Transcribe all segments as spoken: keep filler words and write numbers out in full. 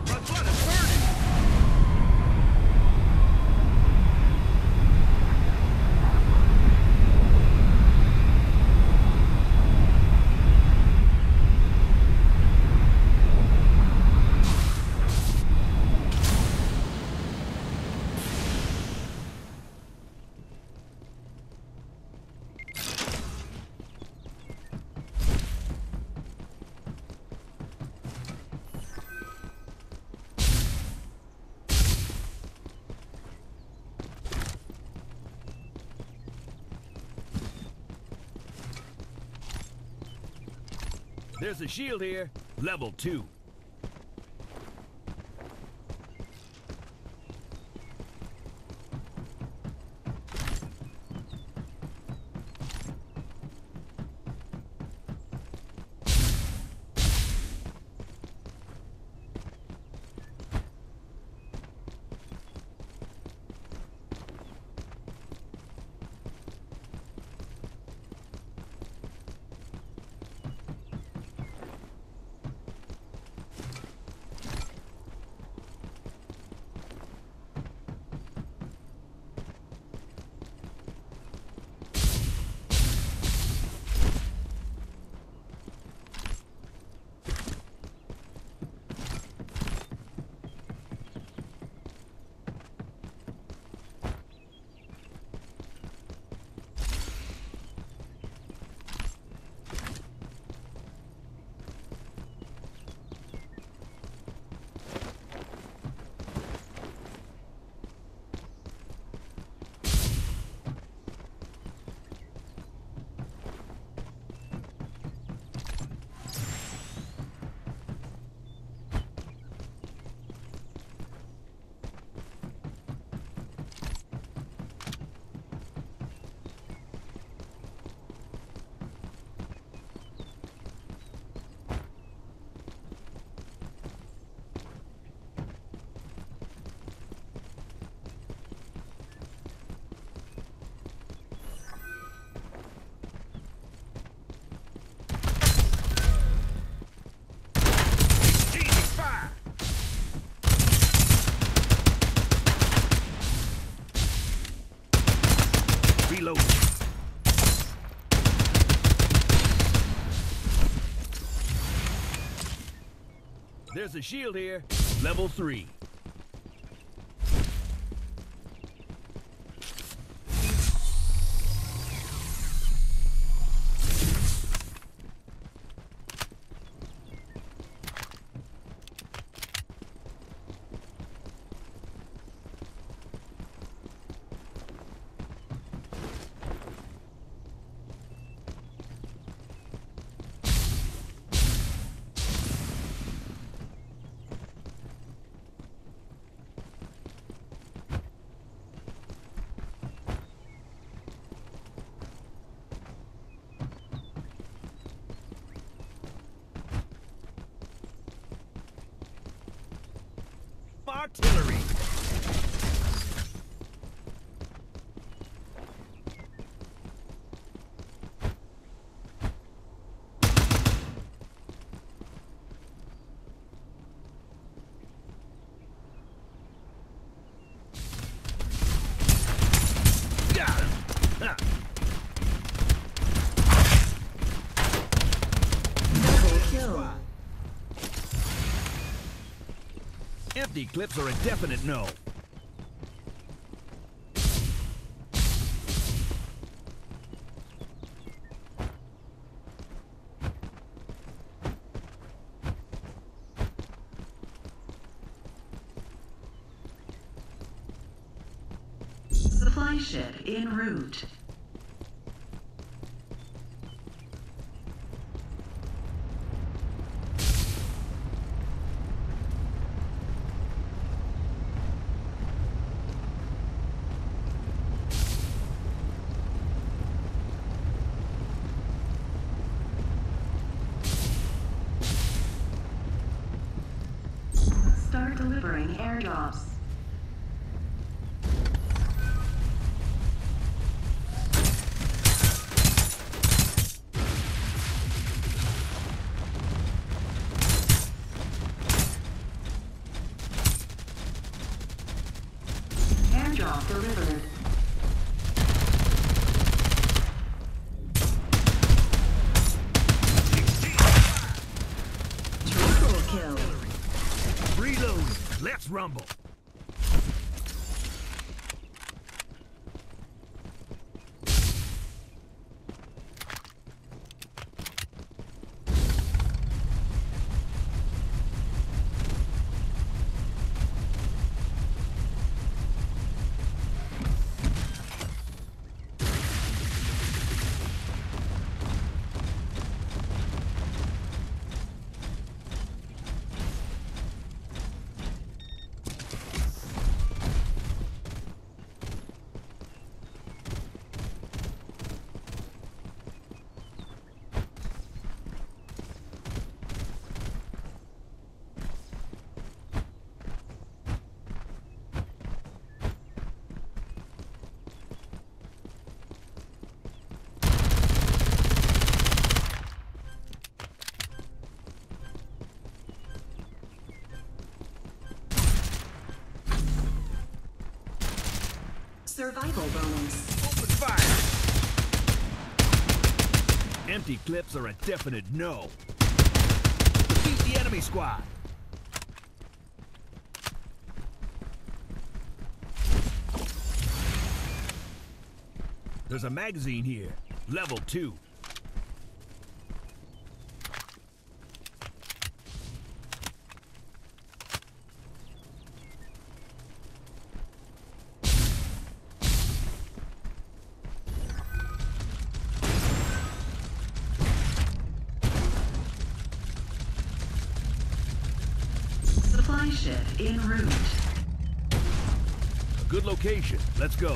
My blood is burning! There's a shield here. Level two. Reload. There's a shield here. Level three. Artillery. Got him. Ha. Double kill. Empty clips are a definite no. Supply ship en route. Start delivering airdrops. Let's rumble. Survival bonus. Open fire. Empty clips are a definite no. Defeat the enemy squad. There's a magazine here. Level two. Supply ship en route. A good location. Let's go.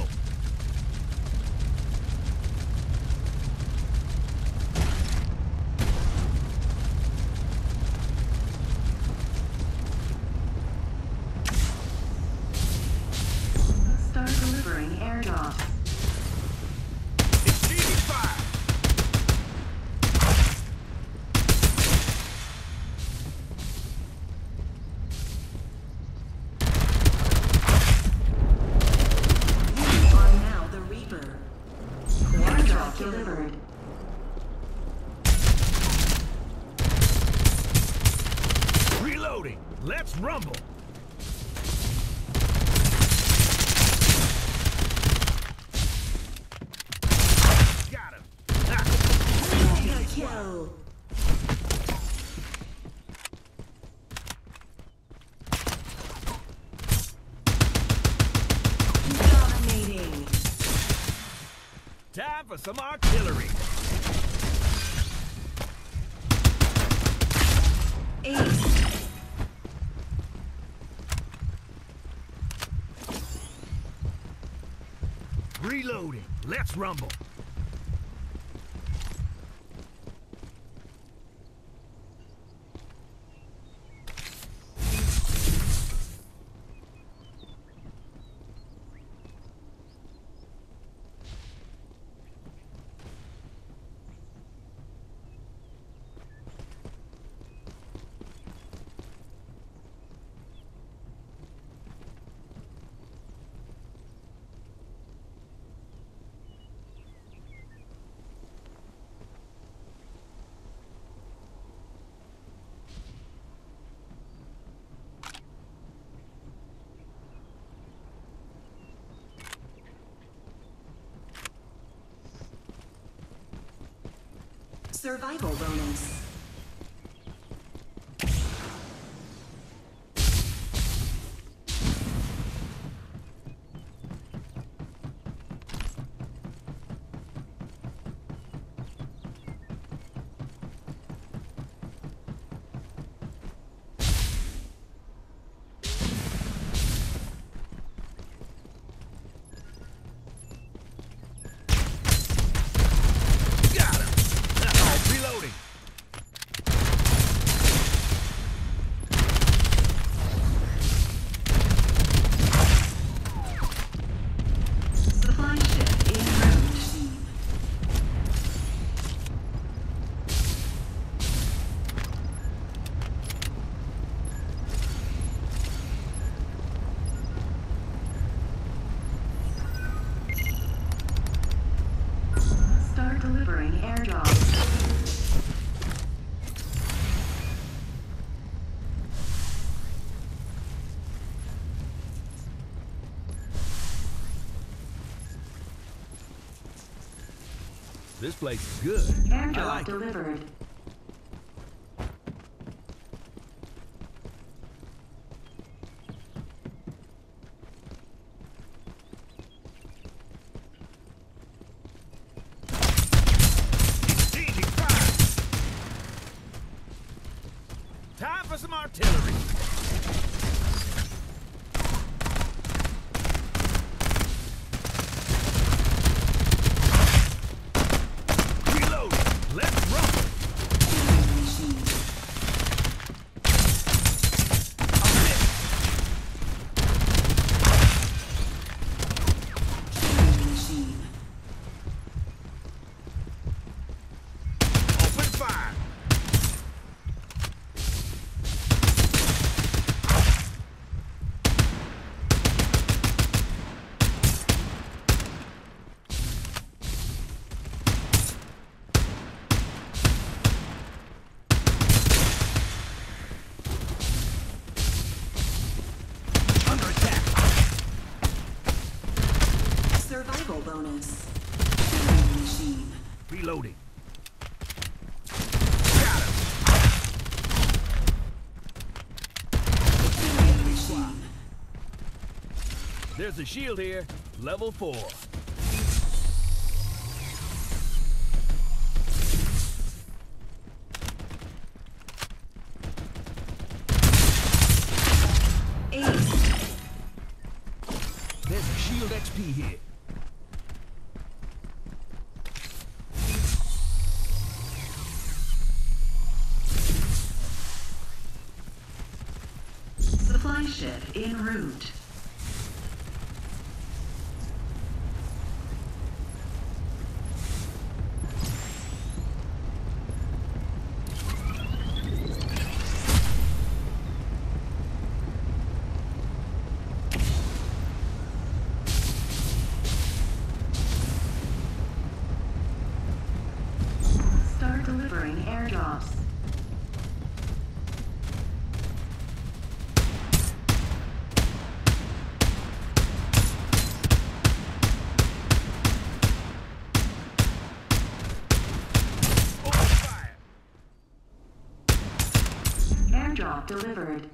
Start delivering airdrops. Exceeding fire. You are now the Reaper. Airdrop delivered. Reloading. Let's rumble. Got him. Ha. Mega kill. Dominating. Time for some artillery. Ace. Reloading. Let's rumble. Survival bonus. Got him. Oh, reloading. This place is good. I Airdrop like it. delivered. Exchanging fire. Time for some artillery. Reload. Let's rumble. Killing machine. I'll miss. Killing machine. Open fire. Under attack. Survival bonus. Killing machine. Reloading. Got him. Killing machine. There's a shield here. Level four. Ace. There's a shield X P here. Supply ship en route. Start delivering airdrops. Open fire. Airdrop delivered.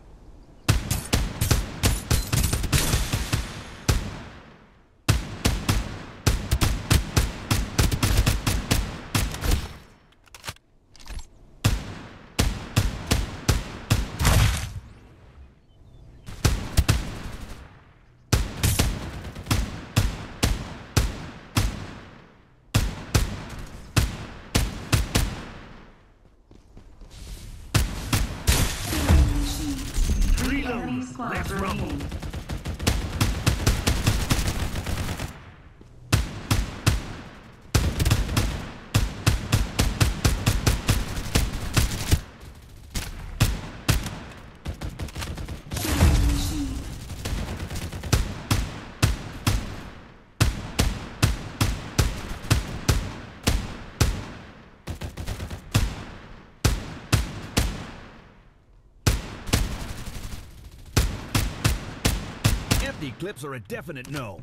Killing machine. Three Reload. enemy squads Let's rumble. remaining. Killing machine. Empty clips are a definite no.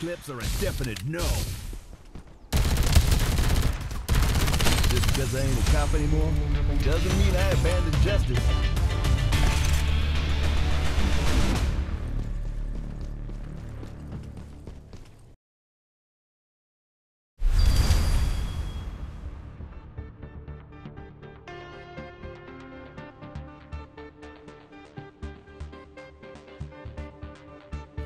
clips are a definite no. Just because I ain't a cop anymore, doesn't mean I abandoned justice.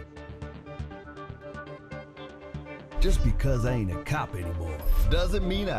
Just because I ain't a cop anymore, doesn't mean I